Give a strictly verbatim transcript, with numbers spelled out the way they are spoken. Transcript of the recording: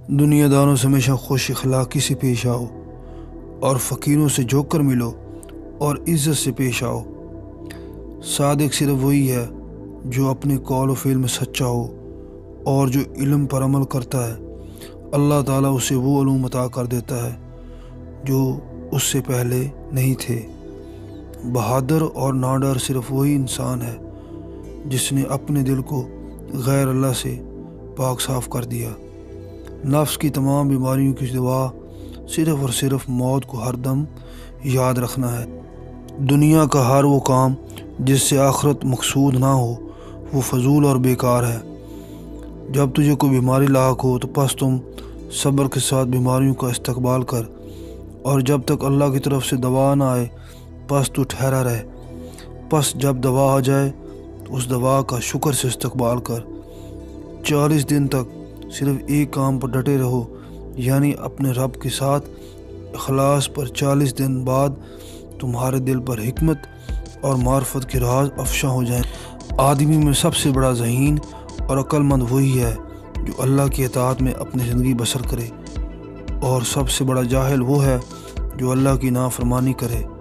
دنیا داروں سے ہمیشہ خوش اخلاقی سے پیش آؤ، اور فقیروں سے جھک کر ملو اور عزت سے پیش آؤ۔ صادق صرف وہی ہے جو اپنے قول و فعل میں سچا ہو اور جو علم پر عمل کرتا ہے۔ اللہ تعالیٰ اسے وہ علوم عطا کر دیتا ہے جو اس سے پہلے نہیں تھے۔ بہادر اور ناڈر صرف وہی انسان ہے جس نے اپنے دل کو غیر اللہ سے پاک صاف کر دیا۔ نفس کی تمام بیماریوں کی دوا صرف اور صرف موت کو ہر دم یاد رکھنا ہے۔ دنیا کا ہر وہ کام جس سے آخرت مقصود نہ ہو وہ فضول اور بیکار ہے۔ جب تجھے کوئی بیماری لاحق ہو تو پس تم صبر کے ساتھ بیماریوں کا استقبال کر، اور جب تک اللہ کی طرف سے دوا نہ آئے پس تو ٹھہرا رہ۔ پس جب دوا آ جائے تو اس دوا کا شکر سے استقبال کر۔ چالیس دن تک صرف ایک کام پر ڈٹے رہو، یعنی اپنے رب کے ساتھ اخلاص پر۔ چالیس دن بعد تمہارے دل پر حکمت اور معرفت کے راز افشاں ہو جائیں۔ آدمی میں سب سے بڑا ذہین اور عقل مند وہی ہے جو اللہ کی اطاعت میں اپنی زندگی بسر کرے، اور سب سے بڑا جاہل وہ ہے جو اللہ کی نافرمانی کرے۔